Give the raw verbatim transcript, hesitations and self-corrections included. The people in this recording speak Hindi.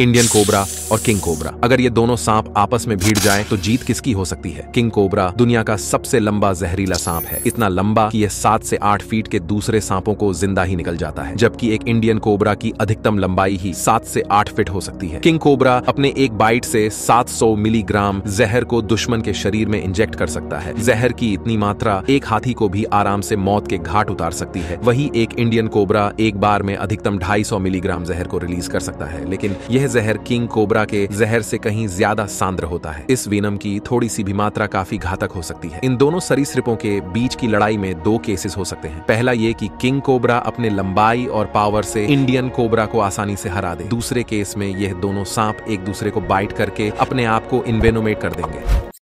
इंडियन कोबरा और किंग कोबरा। अगर ये दोनों सांप आपस में भिड़ जाएं तो जीत किसकी हो सकती है? किंग कोबरा दुनिया का सबसे लंबा जहरीला सांप है, इतना लंबा कि यह सात से आठ फीट के दूसरे सांपों को जिंदा ही निकल जाता है, जबकि एक इंडियन कोबरा की अधिकतम लंबाई ही सात से आठ फीट हो सकती है। किंग कोबरा अपने एक बाइट से सात सौ मिलीग्राम जहर को दुश्मन के शरीर में इंजेक्ट कर सकता है। जहर की इतनी मात्रा एक हाथी को भी आराम से मौत के घाट उतार सकती है। वही एक इंडियन कोबरा एक बार में अधिकतम ढाई सौ मिलीग्राम जहर को रिलीज कर सकता है, लेकिन यह जहर किंग कोबरा के जहर से कहीं ज्यादा सांद्र होता है। इस वेनम की थोड़ी सी भी मात्रा काफी घातक हो सकती है। इन दोनों सरीसृपों के बीच की लड़ाई में दो केसेस हो सकते हैं। पहला ये कि किंग कोबरा अपने लंबाई और पावर से इंडियन कोबरा को आसानी से हरा दे। दूसरे केस में यह दोनों सांप एक दूसरे को बाइट करके अपने आप को इन्वेनोमेट कर देंगे।